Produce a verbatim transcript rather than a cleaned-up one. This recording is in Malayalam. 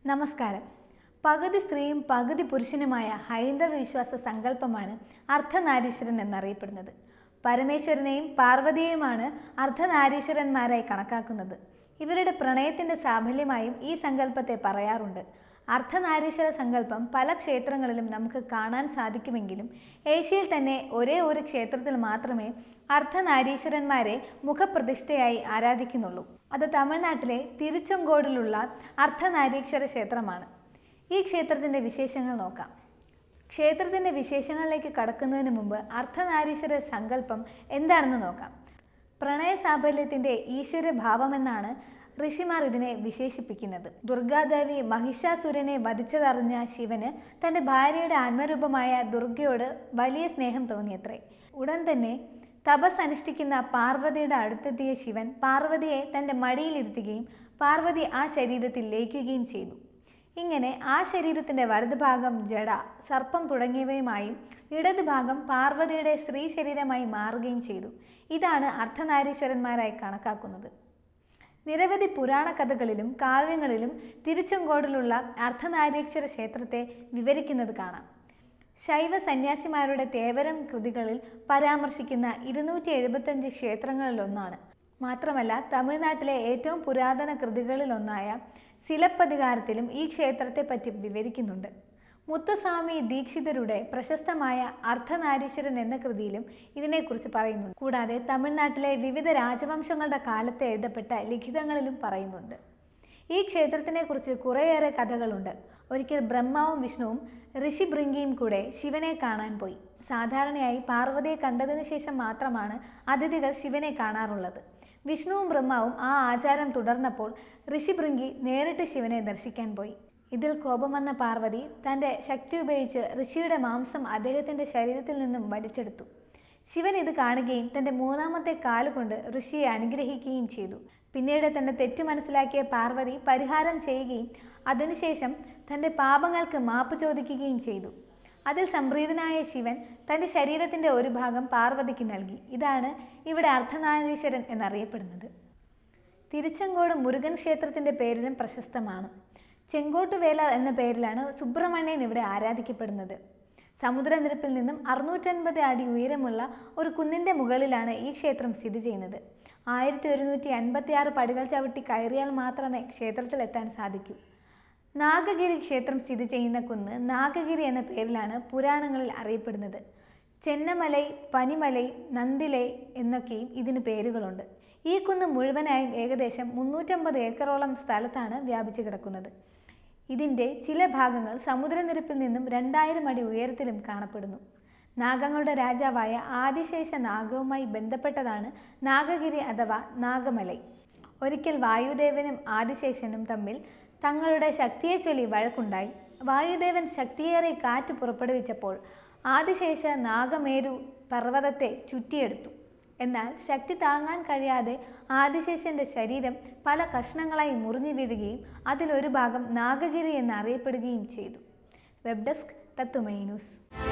നമസ്കാരം. പകുതി സ്ത്രീയും പകുതി പുരുഷനുമായ ഹൈന്ദവ വിശ്വാസ സങ്കല്പമാണ് അർദ്ധനാരീശ്വരൻ എന്നറിയപ്പെടുന്നത്. പരമേശ്വരനെയും പാർവതിയെയുമാണ് അർദ്ധനാരീശ്വരന്മാരായി കണക്കാക്കുന്നത്. ഇവരുടെ പ്രണയത്തിൻ്റെ സാഫല്യമായും ഈ സങ്കല്പത്തെ പറയാറുണ്ട്. അർദ്ധനാരീശ്വര സങ്കല്പം പല ക്ഷേത്രങ്ങളിലും നമുക്ക് കാണാൻ സാധിക്കുമെങ്കിലും ഏഷ്യയിൽ തന്നെ ഒരേ ഒരു ക്ഷേത്രത്തിൽ മാത്രമേ അർദ്ധനാരീശ്വരന്മാരെ മുഖപ്രതിഷ്ഠയായി ആരാധിക്കുന്നുള്ളൂ. അത് തമിഴ്നാട്ടിലെ തിരുച്ചെങ്കോടിലുള്ള അർദ്ധനാരീശ്വര ക്ഷേത്രമാണ്. ഈ ക്ഷേത്രത്തിൻ്റെ വിശേഷങ്ങൾ നോക്കാം. ക്ഷേത്രത്തിൻ്റെ വിശേഷങ്ങളിലേക്ക് കടക്കുന്നതിന് മുമ്പ് അർദ്ധനാരീശ്വര സങ്കല്പം എന്താണെന്ന് നോക്കാം. പ്രണയ സാഫല്യത്തിൻ്റെ ഈശ്വരഭാവമെന്നാണ് ഋഷിമാർ ഇതിനെ വിശേഷിപ്പിക്കുന്നത്. ദുർഗാദേവി മഹിഷാസുരനെ വധിച്ചതറിഞ്ഞ ശിവന് തൻ്റെ ഭാര്യയുടെ ആത്മരൂപമായ ദുർഗയോട് വലിയ സ്നേഹം തോന്നിയത്രേ. ഉടൻ തന്നെ തപസ് അനുഷ്ഠിക്കുന്ന പാർവതിയുടെ അടുത്തെത്തിയ ശിവൻ പാർവതിയെ തൻ്റെ മടിയിലിരുത്തുകയും പാർവതി ആ ശരീരത്തിൽ ലയിക്കുകയും ചെയ്തു. ഇങ്ങനെ ആ ശരീരത്തിൻ്റെ വലതുഭാഗം ജട, സർപ്പം തുടങ്ങിയവയുമായും ഇടതുഭാഗം പാർവതിയുടെ സ്ത്രീ ശരീരമായി മാറുകയും ചെയ്തു. ഇതാണ് അർദ്ധനാരീശ്വരന്മാരായി കണക്കാക്കുന്നത്. നിരവധി പുരാണ കഥകളിലും കാവ്യങ്ങളിലും തിരുച്ചെങ്കോടിലുള്ള അർദ്ധനാരീശ്വര ക്ഷേത്രത്തെ വിവരിക്കുന്നത് കാണാം. ശൈവ സന്യാസിമാരുടെ തേവരം കൃതികളിൽ പരാമർശിക്കുന്ന ഇരുന്നൂറ്റി എഴുപത്തഞ്ച് ക്ഷേത്രങ്ങളിലൊന്നാണ്. മാത്രമല്ല തമിഴ്നാട്ടിലെ ഏറ്റവും പുരാതന കൃതികളിലൊന്നായ സിലപ്പതികാരത്തിലും ഈ ക്ഷേത്രത്തെപ്പറ്റി വിവരിക്കുന്നുണ്ട്. മുത്തുസ്വാമി ദീക്ഷിതരുടെ പ്രശസ്തമായ അർദ്ധനാരീശ്വരൻ എന്ന കൃതിയിലും ഇതിനെക്കുറിച്ച് പറയുന്നുണ്ട്. കൂടാതെ തമിഴ്നാട്ടിലെ വിവിധ രാജവംശങ്ങളുടെ കാലത്ത് എഴുതപ്പെട്ട ലിഖിതങ്ങളിലും പറയുന്നുണ്ട്. ഈ ക്ഷേത്രത്തിനെക്കുറിച്ച് കുറേയേറെ കഥകളുണ്ട്. ഒരിക്കൽ ബ്രഹ്മാവും വിഷ്ണുവും ഋഷിഭൃംഗിയും കൂടെ ശിവനെ കാണാൻ പോയി. സാധാരണയായി പാർവതിയെ കണ്ടതിനു ശേഷം മാത്രമാണ് അതിഥികൾ ശിവനെ കാണാറുള്ളത്. വിഷ്ണുവും ബ്രഹ്മാവും ആ ആചാരം തുടർന്നപ്പോൾ ഋഷിഭൃംഗി നേരിട്ട് ശിവനെ ദർശിക്കാൻ പോയി. ഇതിൽ കോപം വന്ന പാർവതി തൻ്റെ ശക്തി ഉപയോഗിച്ച് ഋഷിയുടെ മാംസം അദ്ദേഹത്തിൻ്റെ ശരീരത്തിൽ നിന്നും വലിച്ചെടുത്തു. ശിവൻ ഇത് കാണുകയും തൻ്റെ മൂന്നാമത്തെ കാലുകൊണ്ട് ഋഷിയെ അനുഗ്രഹിക്കുകയും ചെയ്തു. പിന്നീട് തൻ്റെ തെറ്റ് മനസ്സിലാക്കിയ പാർവതി പരിഹാരം ചെയ്യുകയും അതിനുശേഷം തൻ്റെ പാപങ്ങൾക്ക് മാപ്പ് ചോദിക്കുകയും ചെയ്തു. അതിൽ സംപ്രീതനായ ശിവൻ തൻ്റെ ശരീരത്തിൻ്റെ ഒരു ഭാഗം പാർവതിക്ക് നൽകി. ഇതാണ് ഇവിടെ അർദ്ധനാരീശ്വരൻ എന്നറിയപ്പെടുന്നത്. തിരുച്ചെങ്കോട് മുരുകൻ ക്ഷേത്രത്തിൻ്റെ പേരിലും പ്രശസ്തമാണ്. ചെങ്കോട്ടുവേല എന്ന പേരിലാണ് സുബ്രഹ്മണ്യൻ ഇവിടെ ആരാധിക്കപ്പെടുന്നത്. സമുദ്രനിരപ്പിൽ നിന്നും അറുന്നൂറ്റൻപത് അടി ഉയരമുള്ള ഒരു കുന്നിൻ്റെ മുകളിലാണ് ഈ ക്ഷേത്രം സ്ഥിതി ചെയ്യുന്നത്. ആയിരത്തി ഒരുന്നൂറ്റി അൻപത്തി ആറ് പടികൾ ചവിട്ടി കയറിയാൽ മാത്രമേ ക്ഷേത്രത്തിലെത്താൻ സാധിക്കൂ. നാഗഗിരി ക്ഷേത്രം സ്ഥിതി ചെയ്യുന്ന കുന്ന് നാഗഗിരി എന്ന പേരിലാണ് പുരാണങ്ങളിൽ അറിയപ്പെടുന്നത്. ചെന്നമലൈ, പനിമലൈ, നന്ദിലൈ എന്നൊക്കെയും ഇതിന് പേരുകളുണ്ട്. ഈ കുന്ന് മുഴുവനായും ഏകദേശം മുന്നൂറ്റമ്പത് ഏക്കറോളം സ്ഥലത്താണ് വ്യാപിച്ചു കിടക്കുന്നത്. ഇതിൻ്റെ ചില ഭാഗങ്ങൾ സമുദ്രനിരപ്പിൽ നിന്നും രണ്ടായിരം അടി ഉയരത്തിലും കാണപ്പെടുന്നു. നാഗങ്ങളുടെ രാജാവായ ആദിശേഷ നാഗവുമായി ബന്ധപ്പെട്ടതാണ് നാഗഗിരി അഥവാ നാഗമലൈ. ഒരിക്കൽ വായുദേവനും ആദിശേഷനും തമ്മിൽ തങ്ങളുടെ ശക്തിയെ ചൊല്ലി വഴക്കുണ്ടായി. വായുദേവൻ ശക്തിയേറെ കാറ്റ് പുറപ്പെടുവിച്ചപ്പോൾ ആദിശേഷ നാഗമേരു പർവ്വതത്തെ ചുറ്റിയെടുത്തു. എന്നാൽ ശക്തി താങ്ങാൻ കഴിയാതെ ആദിശേഷന്റെ ശരീരം പല കഷ്ണങ്ങളായി മുറിഞ്ഞു വീഴുകയും അതിലൊരു ഭാഗം നാഗഗിരി എന്നറിയപ്പെടുകയും ചെയ്തു. വെബ് ഡെസ്ക് തത്തുമൈ ന്യൂസ്.